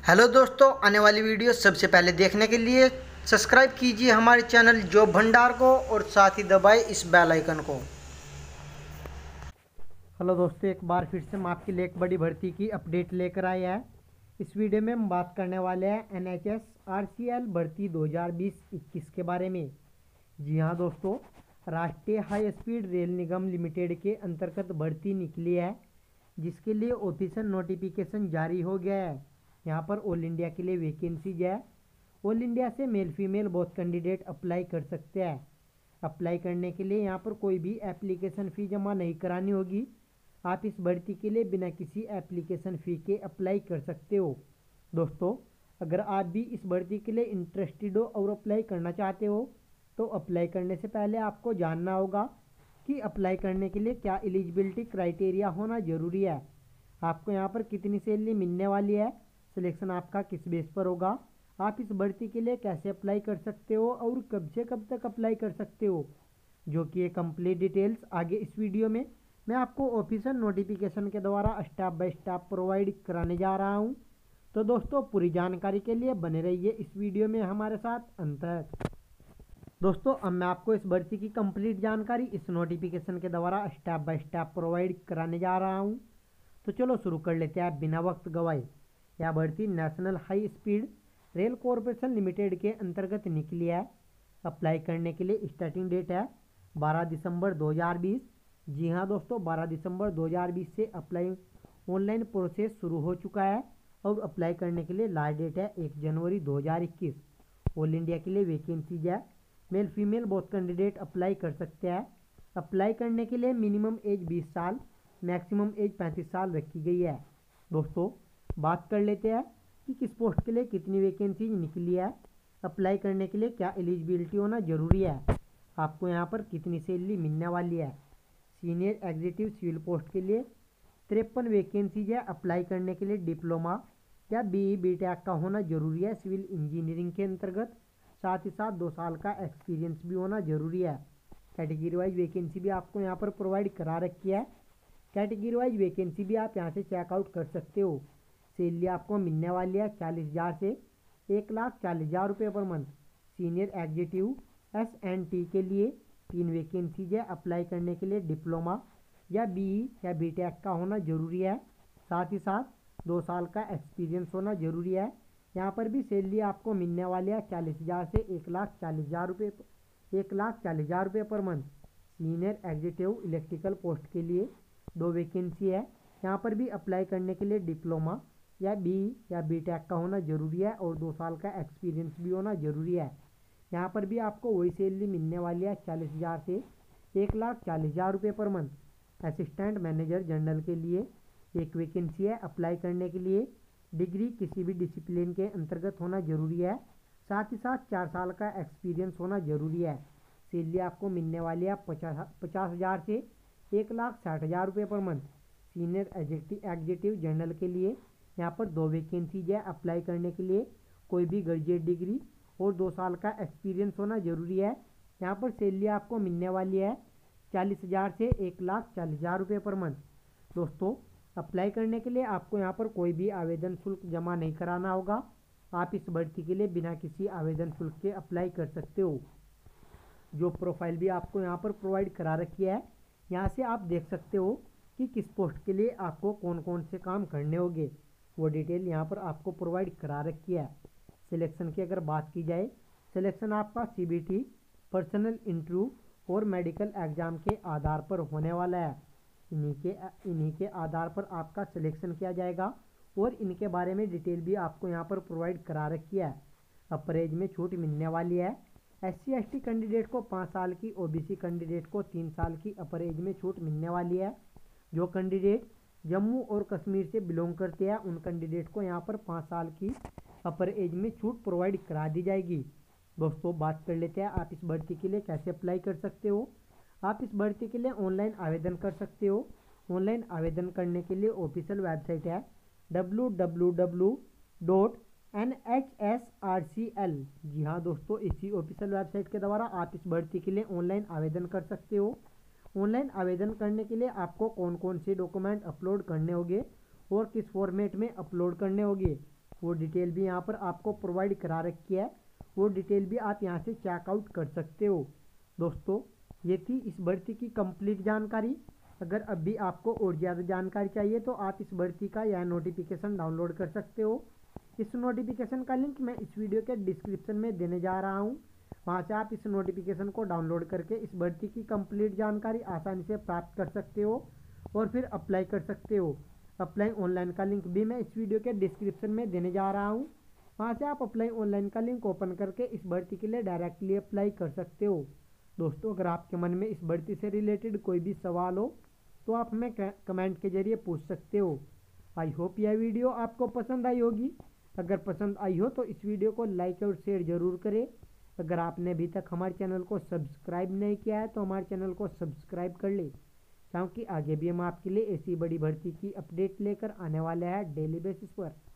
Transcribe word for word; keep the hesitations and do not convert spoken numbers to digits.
Hello दोस्तों, आने वाली वीडियो सबसे पहले देखने के लिए सब्सक्राइब कीजिए हमारे चैनल जॉब भंडार को और साथ ही दबाएं इस बेल आइकन को। हेलो दोस्तों, एक बार फिर से हम आपके लिए एक बड़ी भर्ती की अपडेट लेकर आए हैं। इस वीडियो में हम बात करने वाले हैं N H S R C L भर्ती दो हज़ार बीस इक्कीस के बारे में। जी हाँ दोस्तों, राष्ट्रीय हाई स्पीड रेल निगम लिमिटेड के अंतर्गत भर्ती निकली है, जिसके लिए ऑफिशियल नोटिफिकेशन जारी हो गया है। यहाँ पर ऑल इंडिया के लिए वैकेंसीज है। ऑल इंडिया से male female both candidate apply कर सकते हैं। अप्लाई करने के लिए यहाँ पर कोई भी एप्लीकेशन फ़ी जमा नहीं करानी होगी। आप इस भर्ती के लिए बिना किसी एप्लीकेशन फ़ी के अप्लाई कर सकते हो। दोस्तों, अगर आप भी इस भर्ती के लिए इंटरेस्टेड हो और अप्लाई करना चाहते हो तो अप्लाई करने से पहले आपको जानना होगा कि अप्लाई करने के लिए क्या एलिजिबिलिटी क्राइटेरिया होना ज़रूरी है। आपको यहाँ पर कितनी सैलरी मिलने वाली है, सिलेक्शन आपका किस बेस पर होगा, आप इस भर्ती के लिए कैसे अप्लाई कर सकते हो और कब से कब तक अप्लाई कर सकते हो, जो कि ये कंप्लीट डिटेल्स आगे इस वीडियो में मैं आपको ऑफिशियल नोटिफिकेशन के द्वारा स्टेप बाय स्टेप प्रोवाइड कराने जा रहा हूँ। तो दोस्तों, पूरी जानकारी के लिए बने रहिए इस वीडियो में हमारे साथ अंत तक। दोस्तों, अब मैं आपको इस भर्ती की कंप्लीट जानकारी इस नोटिफिकेशन के द्वारा स्टेप बाय स्टेप प्रोवाइड कराने जा रहा हूँ। तो चलो शुरू कर लेते हैं बिना वक्त गवाए। यह भर्ती national high speed rail corporation limited के अंतर्गत निकली है। अप्लाई करने के लिए स्टार्टिंग डेट है बारह दिसंबर दो हज़ार बीस। जी हाँ दोस्तों, बारह दिसंबर दो हज़ार बीस से अप्लाई ऑनलाइन प्रोसेस शुरू हो चुका है और अप्लाई करने के लिए लास्ट डेट है एक जनवरी दो हज़ार इक्कीस। ऑल इंडिया के लिए वैकेंसीज है। Male female both candidate apply कर सकते हैं। अप्लाई करने के लिए मिनिमम एज बीस साल, मैक्सिमम एज पैंतीस साल रखी गई है। दोस्तों, बात कर लेते हैं कि किस पोस्ट के लिए कितनी वैकेंसी निकली है। अप्लाई करने के लिए क्या एलिजिबिलिटी होना ज़रूरी है, आपको यहाँ पर कितनी सैलरी मिलने वाली है। सीनियर एग्जीक्यूटिव सिविल पोस्ट के लिए तिरपन वैकेंसीज है। अप्लाई करने के लिए डिप्लोमा या बी ई बी टेक का होना ज़रूरी है सिविल इंजीनियरिंग के अंतर्गत। साथ ही साथ दो साल का एक्सपीरियंस भी होना ज़रूरी है। कैटेगरी वाइज वैकेंसी भी आपको यहाँ पर प्रोवाइड करा रखी है। कैटेगरी वाइज वैकेंसी भी आप यहाँ से चेकआउट कर सकते हो। सैलरी आपको मिलने वाली है चालीस हज़ार से एक लाख चालीस हज़ार रुपये per month. Senior executive S N T के लिए तीन वैकेंसीज है। अप्लाई करने के लिए डिप्लोमा या बी ई या बी टेक का होना ज़रूरी है। साथ ही साथ दो साल का एक्सपीरियंस होना ज़रूरी है। यहाँ पर भी सैलरी आपको मिलने वाली है चालीस हज़ार से एक लाख चालीस हज़ार रुपये एक लाख चालीस हज़ार रुपये per month. Senior executive electrical post के लिए दो वैकेंसी है। यहाँ पर भी अप्लाई करने के लिए डिप्लोमा या बी या बी टेक का होना ज़रूरी है और दो साल का एक्सपीरियंस भी होना ज़रूरी है। यहाँ पर भी आपको वही सैलरी मिलने वाली है चालीस हज़ार से एक लाख चालीस हज़ार रुपये per month. Assistant manager general के लिए एक वैकेंसी है। अप्लाई करने के लिए डिग्री किसी भी डिसिप्लिन के अंतर्गत होना ज़रूरी है। साथ ही साथ चार साल का एक्सपीरियंस होना ज़रूरी है। सैलरी आपको मिलने वाली है पचास पचास हज़ार से एक लाख साठ हज़ार रुपये per month. Senior executive general के लिए यहाँ पर दो वैकेंसीज है। अप्लाई करने के लिए कोई भी ग्रेजुएट डिग्री और दो साल का एक्सपीरियंस होना ज़रूरी है। यहाँ पर सैलरी आपको मिलने वाली है चालीस हज़ार से एक लाख चालीस हज़ार रुपये पर मंथ। दोस्तों, अप्लाई करने के लिए आपको यहाँ पर कोई भी आवेदन शुल्क जमा नहीं कराना होगा। आप इस भर्ती के लिए बिना किसी आवेदन शुल्क के अप्लाई कर सकते हो। जो प्रोफाइल भी आपको यहाँ पर प्रोवाइड करा रखी है, यहाँ से आप देख सकते हो कि किस पोस्ट के लिए आपको कौन कौन से काम करने होंगे। वो डिटेल यहाँ पर आपको प्रोवाइड करा रखी है। सिलेक्शन की अगर बात की जाए, सिलेक्शन आपका C B T, personal interview और मेडिकल एग्ज़ाम के आधार पर होने वाला है। इन्हीं के इन्हीं के आधार पर आपका सिलेक्शन किया जाएगा और इनके बारे में डिटेल भी आपको यहाँ पर प्रोवाइड करा रखी है। अपर एज में छूट मिलने वाली है। S C S T candidate को पाँच साल की, ओ बी सी कैंडिडेट को तीन साल की अपर एज में छूट मिलने वाली है। जो कैंडिडेट जम्मू और कश्मीर से बिलोंग करते हैं उन कैंडिडेट को यहाँ पर पाँच साल की अपर एज में छूट प्रोवाइड करा दी जाएगी। दोस्तों, बात कर लेते हैं आप इस भर्ती के लिए कैसे अप्लाई कर सकते हो। आप इस भर्ती के लिए ऑनलाइन आवेदन कर सकते हो। ऑनलाइन आवेदन करने के लिए ऑफिशियल वेबसाइट है W W W dot N H S R C L. जी हाँ दोस्तों, इसी ऑफिशियल वेबसाइट के द्वारा आप इस भर्ती के लिए ऑनलाइन आवेदन कर सकते हो। ऑनलाइन आवेदन करने के लिए आपको कौन कौन से डॉक्यूमेंट अपलोड करने होंगे और किस फॉर्मेट में अपलोड करने होंगे, वो डिटेल भी यहाँ पर आपको प्रोवाइड करा रखी है। वो डिटेल भी आप यहाँ से चेकआउट कर सकते हो। दोस्तों ये थी इस भर्ती की कंप्लीट जानकारी। अगर अभी आपको और ज़्यादा जानकारी चाहिए तो आप इस भर्ती का यह नोटिफिकेशन डाउनलोड कर सकते हो। इस नोटिफिकेशन का लिंक मैं इस वीडियो के डिस्क्रिप्शन में देने जा रहा हूँ। वहाँ से आप इस नोटिफिकेशन को डाउनलोड करके इस भर्ती की कंप्लीट जानकारी आसानी से प्राप्त कर सकते हो और फिर अप्लाई कर सकते हो। अप्लाई ऑनलाइन का लिंक भी मैं इस वीडियो के डिस्क्रिप्शन में देने जा रहा हूँ। वहाँ से आप अप्लाई ऑनलाइन का लिंक ओपन करके इस भर्ती के लिए डायरेक्टली अप्लाई कर सकते हो। दोस्तों अगर आपके मन में इस भर्ती से रिलेटेड कोई भी सवाल हो तो आप हमें कमेंट के जरिए पूछ सकते हो। आई होप यह वीडियो आपको पसंद आई होगी। अगर पसंद आई हो तो इस वीडियो को लाइक और शेयर ज़रूर करें। अगर आपने अभी तक हमारे चैनल को सब्सक्राइब नहीं किया है तो हमारे चैनल को सब्सक्राइब कर ले, क्योंकि आगे भी हम आपके लिए ऐसी बड़ी भर्ती की अपडेट लेकर आने वाले हैं डेली बेसिस पर।